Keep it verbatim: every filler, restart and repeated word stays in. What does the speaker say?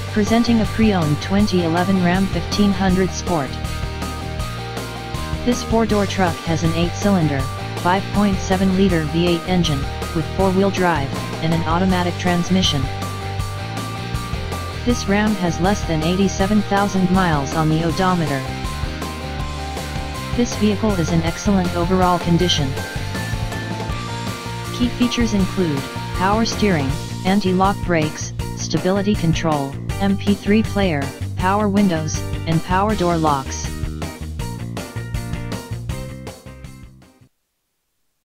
Presenting a pre-owned twenty eleven Ram fifteen hundred Sport. This four-door truck has an eight-cylinder, five point seven liter V eight engine, with four-wheel drive, and an automatic transmission. This Ram has less than eighty-seven thousand miles on the odometer. This vehicle is in excellent overall condition. Key features include power steering, anti-lock brakes, stability control, M P three player, power windows, and power door locks.